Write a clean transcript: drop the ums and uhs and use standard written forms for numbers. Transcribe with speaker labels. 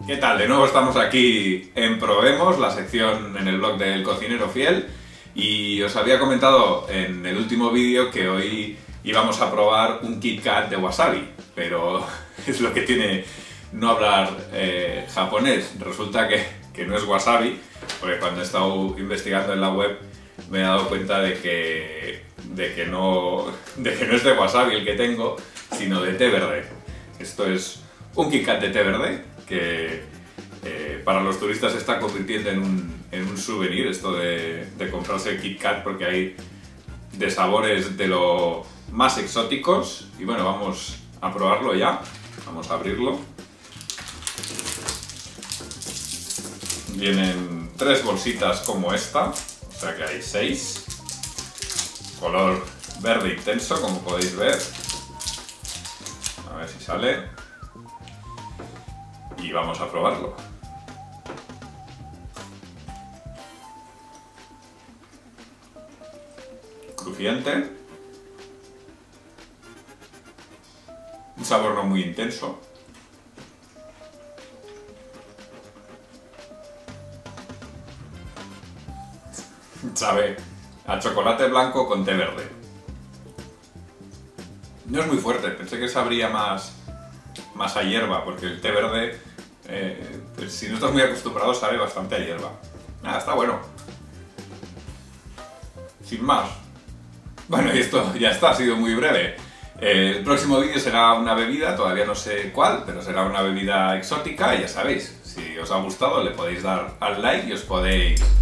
Speaker 1: ¿Qué tal? De nuevo estamos aquí en Probemos, la sección en el blog del cocinero fiel, y os había comentado en el último vídeo que hoy íbamos a probar un Kit Kat de wasabi, pero es lo que tiene no hablar japonés. Resulta que no es wasabi, porque cuando he estado investigando en la web me he dado cuenta de que no es de wasabi el que tengo, sino de té verde. Esto es un Kit Kat de té verde que para los turistas se está convirtiendo en un souvenir, esto de comprarse el Kit Kat, porque hay de sabores de lo más exóticos. Y bueno, vamos a probarlo ya, vamos a abrirlo. Vienen 3 bolsitas como esta, o sea que hay 6, color verde intenso, como podéis ver. A ver si sale. Y vamos a probarlo. Crujiente. Un sabor no muy intenso. Sabe a chocolate blanco con té verde. No es muy fuerte, pensé que sabría más a hierba, porque el té verde, pues si no estás muy acostumbrado, sabe bastante a hierba. Nada, está bueno. Sin más. Bueno, y esto ya está, ha sido muy breve. El próximo vídeo será una bebida, todavía no sé cuál, pero será una bebida exótica, y ya sabéis, si os ha gustado le podéis dar al like y os podéis